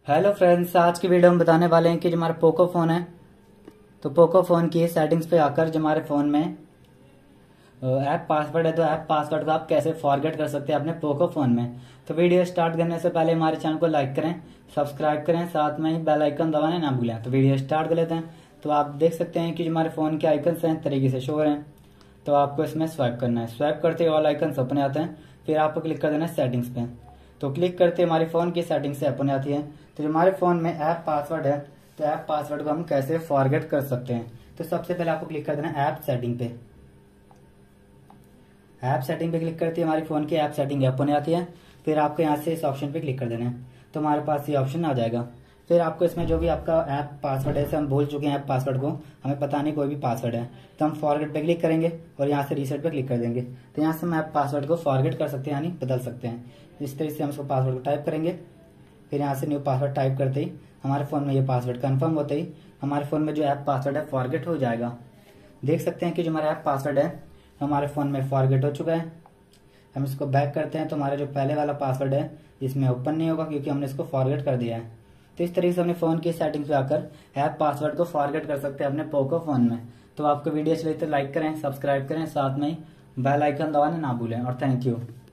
Hello friends, आज की video में बताने वाले हैं कि जो हमारा पोको फ़ोन है तो पोको फ़ोन की सेटिंग्स पे आकर जो हमारे फ़ोन में ऐप पासवर्ड है तो ऐप पासवर्ड को आप कैसे फॉरगेट कर सकते हैं अपने पोको फ़ोन में। तो वीडियो स्टार्ट करने से पहले हमारे चैनल को लाइक करें, सब्सक्राइब करें, साथ में ही बेल आइकन दबाना ना भूलें। तो वीडियो स्टार्ट कर लेते हैं। तो आप देख सकते हैं कि जो हमारे फ़ोन के आइकन्स हैं तरीके से शो हो रहे हैं। तो आपको इसमें स्वाइप करना है। स्वाइप करते ही ऑल आइकन्स ओपन आते हैं, फिर आपको क्लिक कर देना है सेटिंग्स पे। तो क्लिक करते हमारे फ़ोन की सेटिंग्स से ओपन आती है। तो जो हमारे फ़ोन में ऐप पासवर्ड है तो ऐप पासवर्ड को हम कैसे फॉरगेट कर सकते हैं। तो सबसे पहले आपको क्लिक कर देना है ऐप सेटिंग पे। ऐप सेटिंग पे क्लिक करते ही हमारी फ़ोन की ऐप सेटिंग ओपन आती है। फिर आपको यहाँ से इस ऑप्शन पे क्लिक कर देना है तो हमारे पास ये ऑप्शन आ जाएगा। फिर आपको इसमें जो भी आपका ऐप पासवर्ड है, जैसे हम भूल चुके हैं ऐप पासवर्ड को, हमें पता नहीं कोई भी पासवर्ड है, तो हम फॉरगेट पे क्लिक करेंगे और यहाँ से रीसेट पे क्लिक कर देंगे। तो यहाँ से हम ऐप पासवर्ड को फॉरगेट कर सकते हैं, यानी बदल सकते हैं। इस तरीके से हम इसको पासवर्ड को टाइप करेंगे। फिर यहाँ से न्यू पासवर्ड टाइप करते ही हमारे फ़ोन में ये पासवर्ड कन्फर्म होते ही हमारे फ़ोन में जो ऐप पासवर्ड है फॉरगेट हो जाएगा। देख सकते हैं कि जो हमारा ऐप पासवर्ड है हमारे फ़ोन में फॉरगेट हो चुका है। हम इसको बैक करते हैं तो हमारा जो पहले वाला पासवर्ड है इसमें ओपन नहीं होगा क्योंकि हमने इसको फॉरगेट कर दिया है। तो इस तरीके से अपने फ़ोन की सेटिंग्स पे आकर ऐप पासवर्ड को फॉरगेट कर सकते हैं अपने पोको फ़ोन में। तो आपको वीडियो अच्छी लगी तो लाइक करें, सब्सक्राइब करें, साथ में बेल आइकन दबाना ना भूलें और थैंक यू।